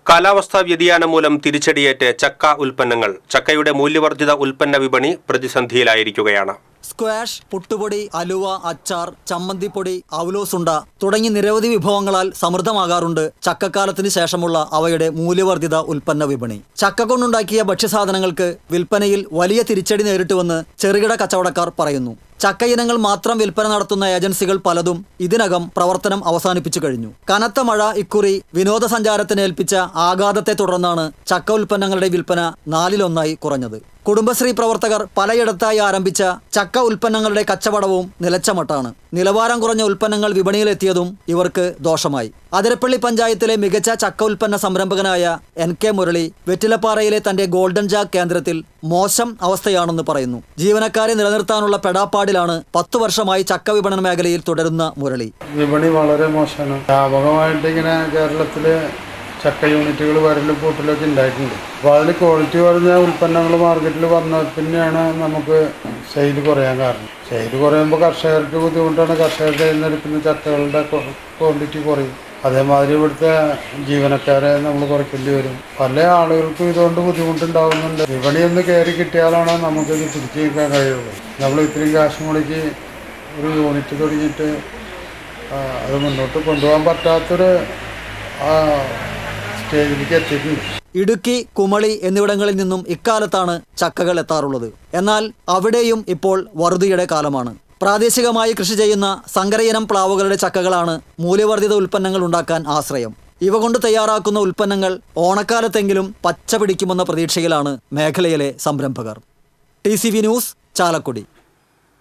കാലാവസ്ഥാ വ്യതിയാനം മൂലം തിരിച്ചടിയേറ്റ് ചക്ക ഉൽപ്പന്നങ്ങൾ. ചക്കയുടെ മൂല്യവർദ്ധിത ഉൽപ്പന്ന വിപണി പ്രതിസന്ധിയിലായിരിക്കുകയാണ്. സ്ക്വാഷ്, പുട്ടുപൊടി, അലുവ, അച്ചാർ, ചമ്മന്തിപ്പൊടി, അവലോസുണ്ട തുടങ്ങി നിരവധി വിഭവങ്ങളാൽ സമൃദ്ധമാകാറുണ്ട് ചക്കക്കാലത്തിന് ശേഷമുള്ള അവയുടെ മൂല്യവർദ്ധിത ഉൽപ്പന്ന വിപണി. ചക്ക കൊണ്ടുണ്ടാക്കിയ ഭക്ഷ്യസാധനങ്ങൾക്ക് വിൽപ്പനയിൽ വലിയ തിരിച്ചടി നേരിട്ടുവെന്ന് ചെറുകിട കച്ചവടക്കാർ പറയുന്നു. ചക്ക ഇനങ്ങൾ മാത്രം വിൽപ്പന നടത്തുന്ന ഏജൻസികൾ പലതും ഇതിനകം പ്രവർത്തനം അവസാനിപ്പിച്ചു കഴിഞ്ഞു. കനത്ത മഴ ഇക്കുറി വിനോദസഞ്ചാരത്തിന് ഏൽപ്പിച്ച ആഘാതത്തെ തുടർന്നാണ് ചക്ക ഉൽപ്പന്നങ്ങളുടെ വിൽപ്പന 4/1 കുറഞ്ഞത്. കുടുംബശ്രീ പ്രവർത്തകർ പലയിടത്തായി ആരംഭിച്ച ചക്ക ഉൽപ്പന്നങ്ങളുടെ കച്ചവടവും നിലച്ച മട്ടാണ്. നിലവാരം കുറഞ്ഞ ഉൽപ്പന്നങ്ങൾ വിപണിയിലെത്തിയതും ഇവർക്ക് ദോഷമായി. അതിരപ്പള്ളി പഞ്ചായത്തിലെ മികച്ച ചക്ക ഉൽപ്പന്ന സംരംഭകനായ NK മുരളി വെറ്റിലപ്പാറയിലെ തന്റെ ഗോൾഡൻ ജാഗ് കേന്ദ്രത്തിൽ മോശം അവസ്ഥയാണെന്ന് പറയുന്നു. ജീവനക്കാരെ നിലനിർത്താനുള്ള പെടാപ്പാടിലാണ് 10 വർഷമായി ചക്ക വിപണന മേഖലയിൽ തുടരുന്ന മുരളി. വിപണി വളരെ മോശമാണ്. വ്യാപകമായിട്ട് ഇങ്ങനെ കേരളത്തില് ചക്ക യൂണിറ്റുകൾ വരലും പൂട്ടലൊക്കെ ഉണ്ടായിട്ടുണ്ട്. അപ്പോൾ അതിൽ ക്വാളിറ്റി കുറഞ്ഞ ഉൽപ്പന്നങ്ങൾ മാർക്കറ്റിൽ വന്ന പിന്നെയാണ് നമുക്ക് സെയിൽ കുറയാൻ കാരണം. സെയിൽ കുറയുമ്പോൾ കർഷകർക്ക് ബുദ്ധിമുട്ടാണ്. കർഷകർ തിരഞ്ഞെടുക്കുന്ന ചക്കകളുടെ ക്വാണ്ടിറ്റി കുറയും. അതേമാതിരി ഇവിടുത്തെ ജീവനക്കാരെ നമ്മൾ കുറയ്ക്കേണ്ടി വരും. പല ആളുകൾക്കും ഇതുകൊണ്ട് ബുദ്ധിമുട്ടുണ്ടാകുന്നുണ്ട്. വിപണി ഒന്ന് കയറി കിട്ടിയാലാണ് നമുക്കിത് പിടിച്ചു നിൽക്കാൻ കഴിയുള്ളൂ. നമ്മൾ ഇത്രയും കാശ് മുടക്കി ഒരു യൂണിറ്റ് തുടങ്ങിയിട്ട് അത് മുന്നോട്ട് കൊണ്ടുപോകാൻ പറ്റാത്തൊരു സ്റ്റേജിലേക്ക് എത്തിയിട്ടുണ്ട്. ഇടുക്കി, കുമളി എന്നിവിടങ്ങളിൽ നിന്നും ഇക്കാലത്താണ് ചക്കകൾ എത്താറുള്ളത്. എന്നാൽ അവിടെയും ഇപ്പോൾ വറുതിയുടെ കാലമാണ്. പ്രാദേശികമായി കൃഷി ചെയ്യുന്ന സങ്കരയിനം പ്ലാവുകളുടെ ചക്കകളാണ് മൂല്യവർദ്ധിത ഉൽപ്പന്നങ്ങൾ ഉണ്ടാക്കാൻ ആശ്രയം. ഇവ കൊണ്ട് തയ്യാറാക്കുന്ന ഉൽപ്പന്നങ്ങൾ ഓണക്കാലത്തെങ്കിലും പച്ച പിടിക്കുമെന്ന പ്രതീക്ഷയിലാണ് മേഖലയിലെ സംരംഭകർ. TCV news, Chalakudy.